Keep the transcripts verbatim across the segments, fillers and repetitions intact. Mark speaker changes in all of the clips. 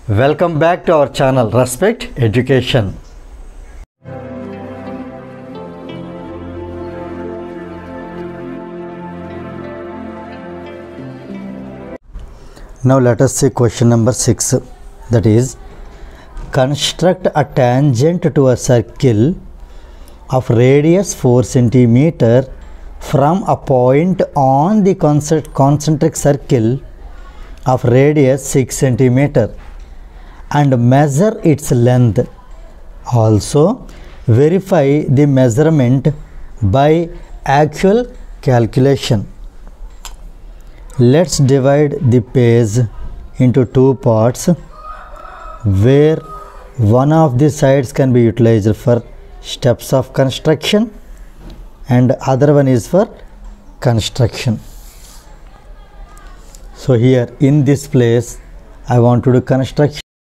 Speaker 1: Welcome back to our channel Respect Education. Now let us see question number six, that is, construct a tangent to a circle of radius four centimeters from a point on the concentric circle of radius six centimeters and measure its length. Also verify the measurement by actual calculation. Let's divide the page into two parts where one of the sides can be utilized for steps of construction and other one is for construction. So here in this place I want to do construction.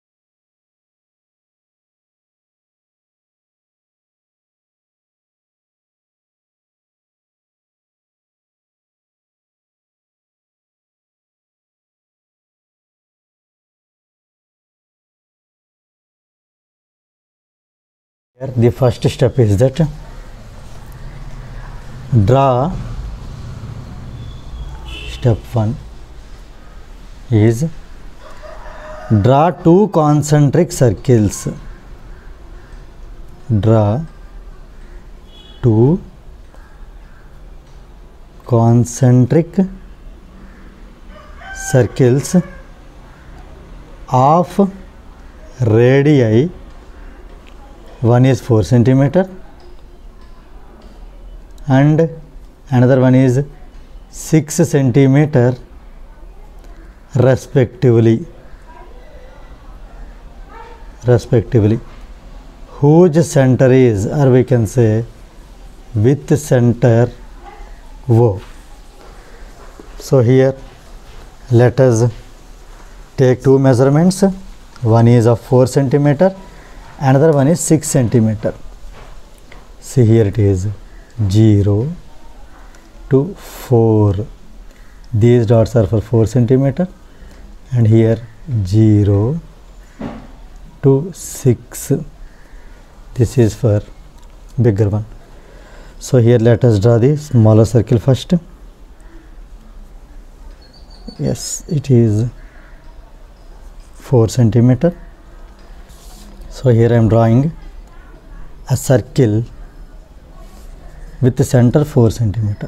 Speaker 1: Here the first step is that draw, step one is draw two concentric circles. Draw two concentric circles of radii. One is four centimeters and another one is six centimeters respectively. Respectively, whose center is, or we can say with center O. So here let us take two measurements. One is of four centimeters, another one is six centimeters. See here it is zero to four. These dots are for four centimeters and here zero to six. This is for bigger one. So here let us draw the smaller circle first. Yes, it is four centimeters. So here I am drawing a circle with the center four centimeters.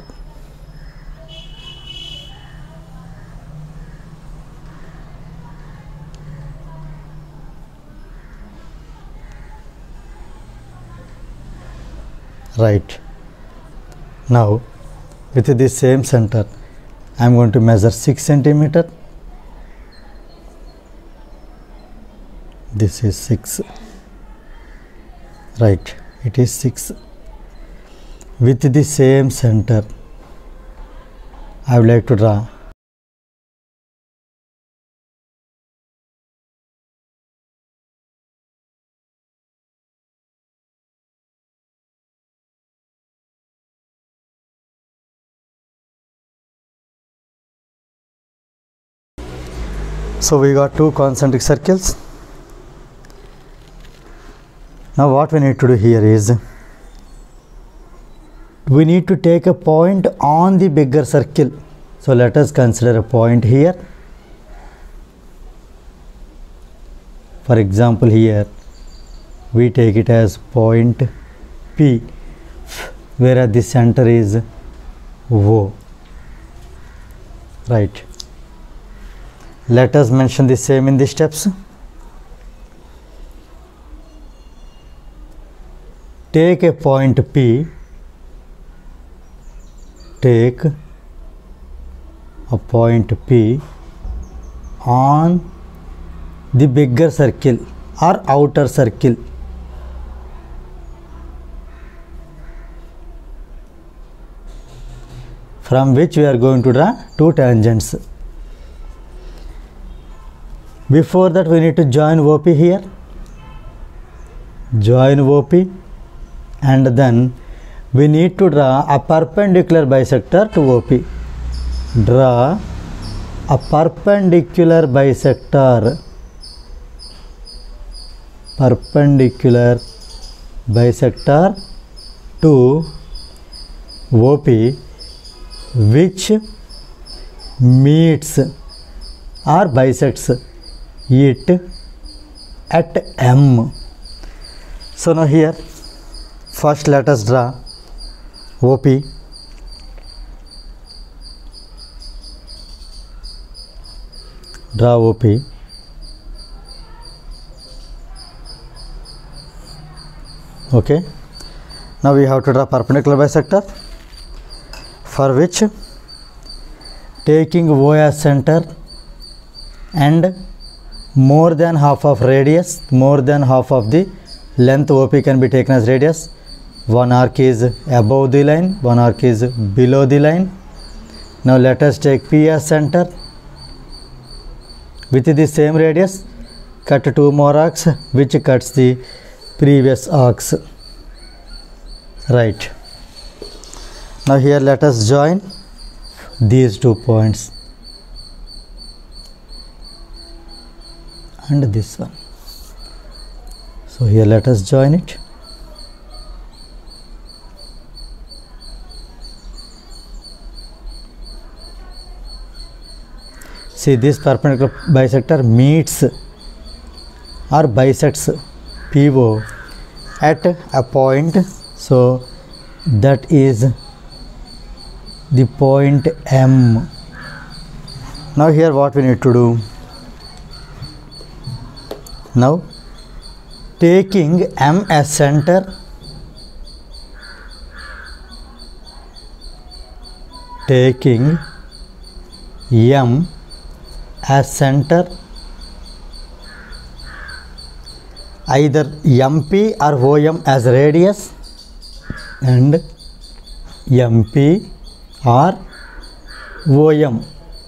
Speaker 1: Right. Now with this same center I am going to measure six centimeters. This is six. Right, it is six. With the same center I would like to draw so we got two concentric circles. Now what we need to do here is we need to take a point on the bigger circle. So let us consider a point here. For example, here we take it as point P, where the center is O. Right. Let us mention the same in the steps. Take a point P, take a point P on the bigger circle or outer circle. From which we are going to draw two tangents. Before that we need to join O P here. Join O P. And then we need to draw a perpendicular bisector to O P. Draw a perpendicular bisector perpendicular bisector to O P which meets or bisects it at M. So now here first let us draw O P. Draw O P. Okay. Now we have to draw perpendicular bisector, for which taking O as center and more than half of radius, more than half of the length O P can be taken as radius. One arc is above the line, one arc is below the line. Now let us take P as center. With the same radius, cut two more arcs which cuts the previous arcs. Right. Now here let us join these two points and this one. So here let us join it. See, this perpendicular bisector meets or bisects P O at a point, so that is the point M. Now here what we need to do? Now taking M as center, taking M as center, either M P or O M as radius and M P or O M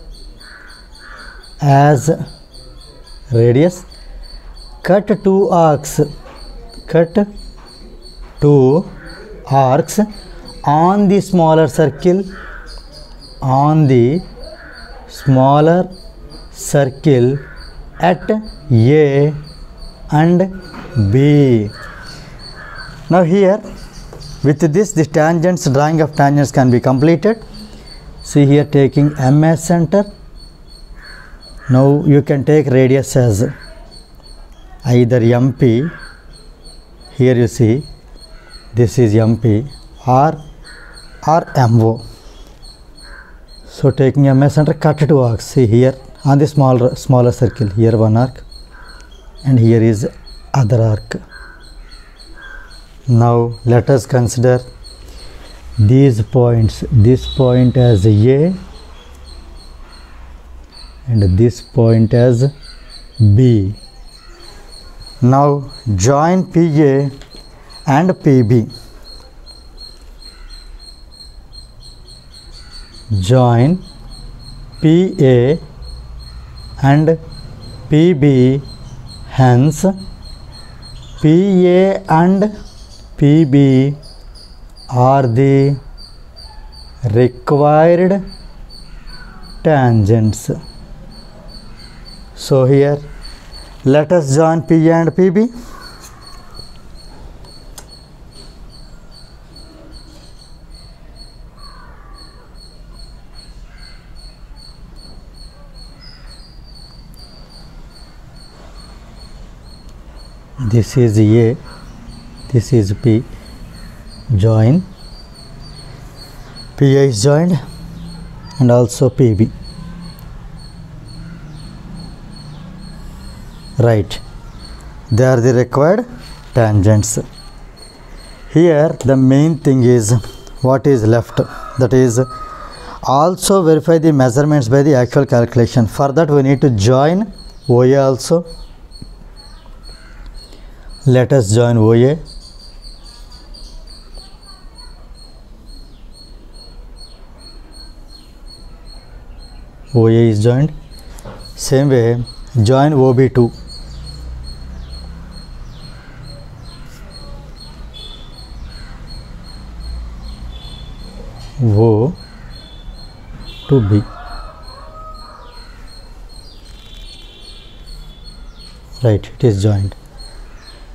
Speaker 1: as radius. Cut two arcs, cut two arcs on the smaller circle, on the smaller circle at A and B. Now here with this the tangents, drawing of tangents can be completed. See here, taking M as center. Now you can take radius as either M P, here you see this is M P, or or M O. So taking M as center, cut two arcs. See here on the smaller smaller circle, here one arc and here is other arc. Now let us consider these points, this point as A and this point as B. Now join P A and P B. Join P A and P B, hence P A and P B are the required tangents. So here let us join P A and P B. This is A, this is P. Join. P A is joined and also P B. Right. They are the required tangents. Here the main thing is what is left, that is also verify the measurements by the actual calculation. For that we need to join O A also. Let us join O A. O A is joined. Same way join O B too. O to B. Right, it is joined.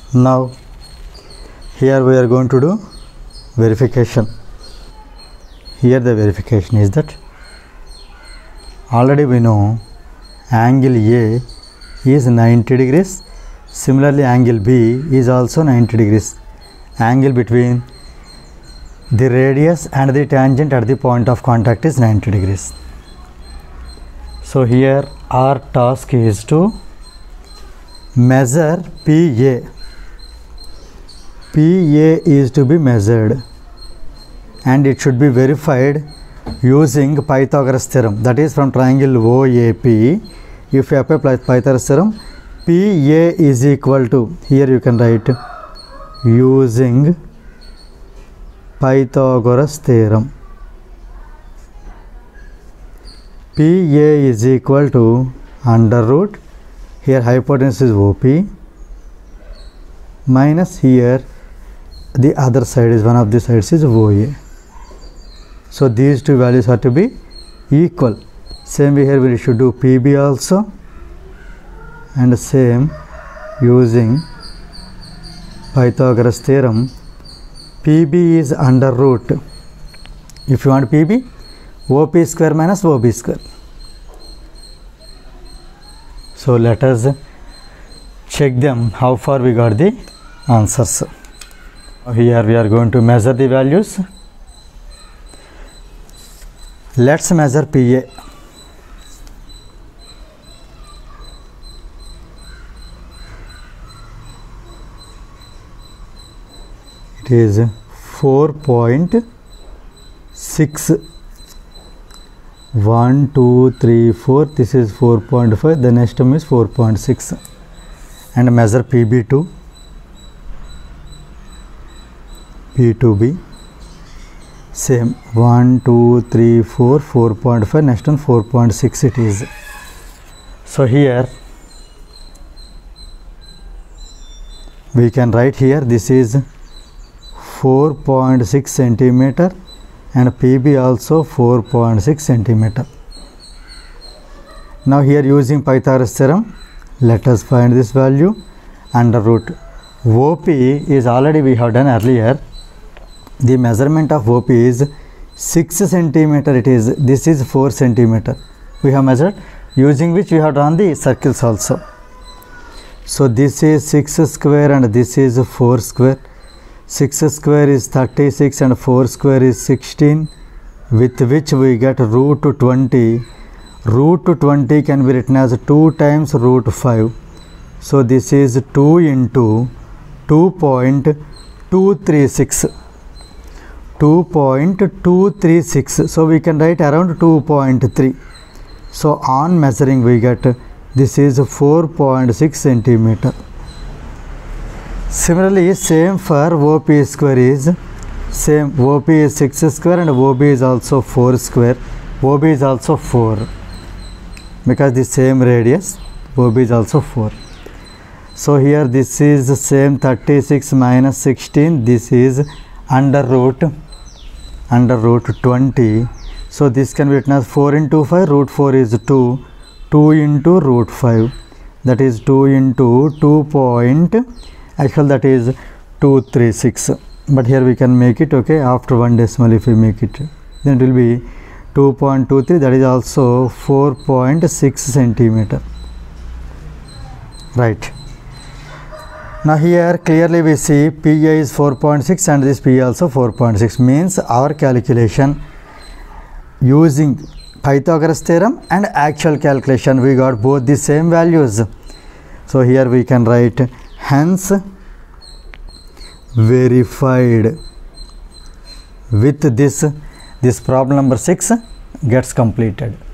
Speaker 1: Now here we are going to do verification. Here the verification is that already we know angle A is ninety degrees. Similarly, angle B is also ninety degrees. Angle between the radius and the tangent at the point of contact is ninety degrees. So here our task is to measure P A. P A is to be measured and it should be verified using Pythagoras theorem, that is from triangle O A P. If you apply Pythagoras theorem, P A is equal to, here you can write using Pythagoras theorem, P A is equal to under root, here hypotenuse is O P, minus here the other side is, one of the sides is O A. So these two values are to be equal. Same way here we should do P B also, and same using Pythagoras theorem, P B is under root. If you want P B, O P square minus O B square. So let us check them how far we got the answers. Here we are going to measure the values. Let's measure P A. It is four point six. one, two, three, four. This is four point five. The next term is four point six. And measure P B two. P two B. Same. one, two, three, four. four point five. Next one four point six it is. So here we can write here this is four point six centimeter and P B also four point six centimeter. Now here using Pythagoras theorem, let us find this value under root. O P is already we have done earlier. The measurement of O P is six centimeter. It is, this is four centimeter. We have measured, using which we have drawn the circles also. So this is six square and this is four square. six square is thirty-six and four square is sixteen, with which we get root twenty. Root twenty can be written as two times root five. So this is two into two point two three six. two point two three six. So we can write around two point three. So on measuring we get this is four point six centimeter. Similarly, same for O P square is same. O P is six square and O B is also four square. O B is also four because the same radius. O B is also four. So here this is the same thirty-six minus sixteen. This is under root under root twenty. So this can be written as four into five. Root four is two. two into root five. That is two into two point. Actually that is two three six, but here we can make it okay after one decimal. If we make it, then it will be two point two three. That is also four point six centimeter. Right. Now here clearly we see P A is four point six and this P A also four point six, means our calculation using Pythagoras theorem and actual calculation we got both the same values. So here we can write hence verified. With this, this problem number six gets completed.